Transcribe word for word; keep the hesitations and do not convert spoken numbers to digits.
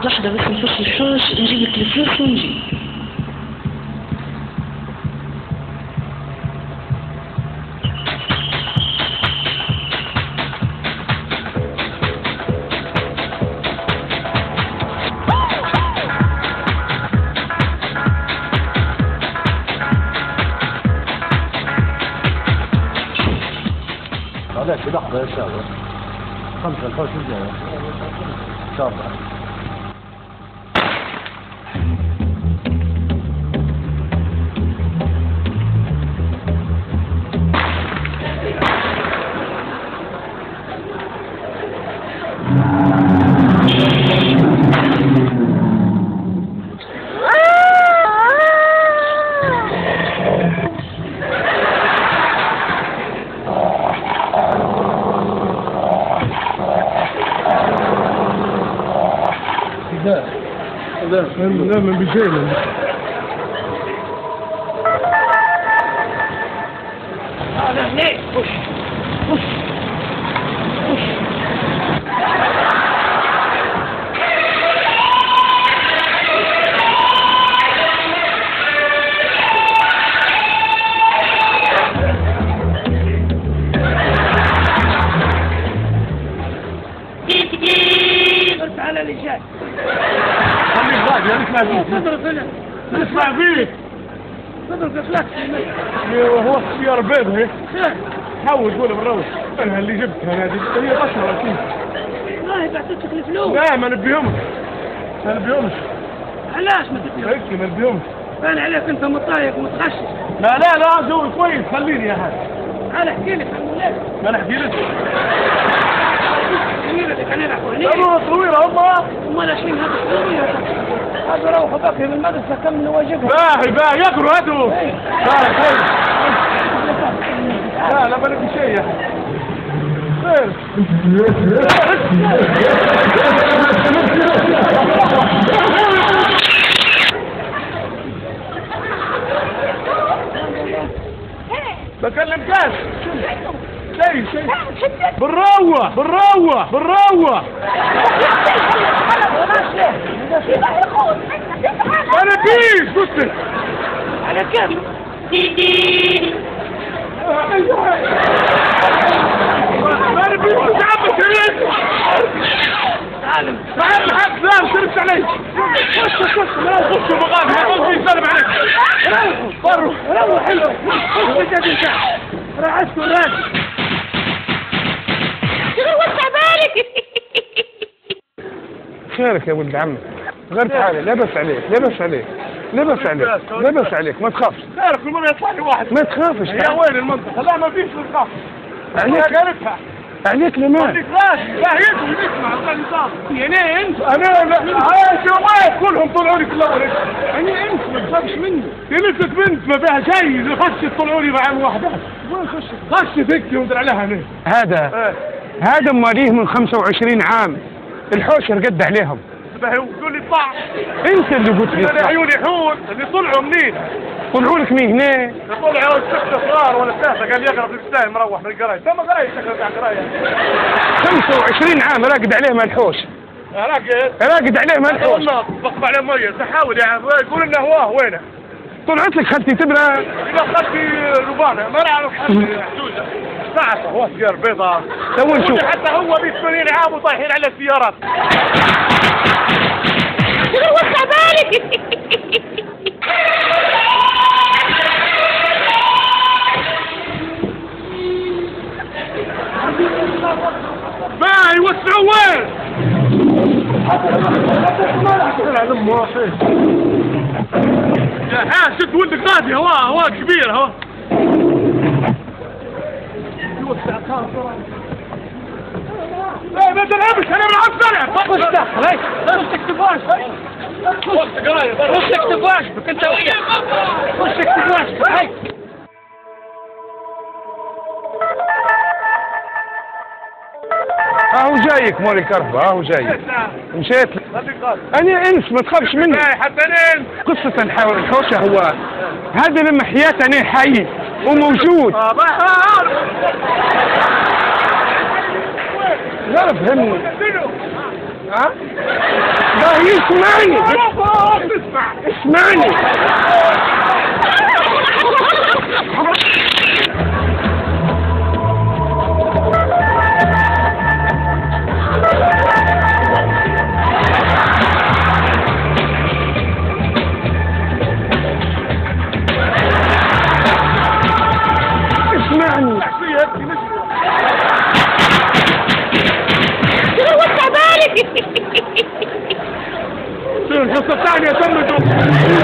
لحظة بس نفصل الحوش نجيب لك الفلوس ونجي. هذاك لحظة يا شباب خمسة الحوش الجاية إن شاء الله. لا لا لا من بشيء هذا هنيك خش خش خش بس على الإشاء خليك غادي أنا اسمع فيك تضرب هنا اسمع فيك تضرب إخلاق هو السيارة بيض هيك حاول تقول بالروش أنا اللي جبتها هذه هي بشرة أكيد والله بعطيتك الفلوس. لا ما نبيهمش ما نبيهمش علاش ما تبيهمش؟ هيك ما نبيهمش بان عليك أنت مطايق ومتغشش. لا لا لا جو كويس خليني يا حاج أنا أحكي لك عن ولادك. ما نحكي لك الطويلة اللي كان يلعبوا هنيك. أبوه طويلة والله أمال أشين هذا الطويلة هذا روحوا بقي من المدرسة كملوا واجبهم. باهي باهي يقروا هاتوا باهي كويس لا لا ما نبي شيء يا حاج بكلم كاس شيء شيء بالروة بالروة بالروة أنا بيش قلت على كم؟ أنا بيش متعبك يا سالم تعال حق سالم تربس علي خش خش لا خش مغامر ما قلت يسلم عليك روحوا روحوا حلو خش بدك انت رعشت وراك شنو وسع بالك خيرك يا ولد عمي غير تعالي لبس عليك لبس عليك لبس عليك لبس عليك ما تخافش خيرك كل مرة يطلع لي واحد ما تخافش يا وين المنطقة لا ما فيش نخاف عليك قالتها عليك لمن؟ عليك راس باهيكم نسمع الغني صار يعني انت انا لا عايش وين كلهم طلعوا لي كلهم يعني انت ما تخافش مني يلفك بنت ما فيها شيء خش طلعوا لي مع وحدات وين خش خش فيك ودر عليها انا هذا ايه هذا مواليه من خمسة وعشرين عام الحوش رقد عليهم تقول لي طلع انت اللي قلت لي انا عيوني حوت اللي طلعوا منين طلعوا لك من هنا طلعوا ست صغار ولا ثلاثه قال يقرا في البستان مروح من القرايه تم قرايه شكلك على القرايه خمسة وعشرين عام راقد عليهم الحوش راقد راقد عليهم الحوش والله بقطع عليه ميه تحاول يا عم يقول لنا هواه وينه طلعت لك خالتي تبرا إذا خلتي ربانة ما نعرف خلتي حدوده ساعته هو سيارة بيضاء تو نشوف حتى هو بيه ثمانين عام وطايحين على السيارات شنو وسع بالك باهي وسعوا وين؟ يا حاج شد ولدك غادي هواه هواه كبير هو يوسع لا ما تلعبش انا بلعب سرعة خش دخل هاي خش اكتب واجبك خش اكتب واجبك انت وياه خش اكتب واجبك هاي اهو جايك موري كربة اهو جايك مشيت انا انس ما تخافش مني حتى انس قصة الحوشة هو هذا لما حياة انا حي وموجود اه لا فهمني ها؟ ده يسمعني اسمعني اسمعني الحصة الثانية تمت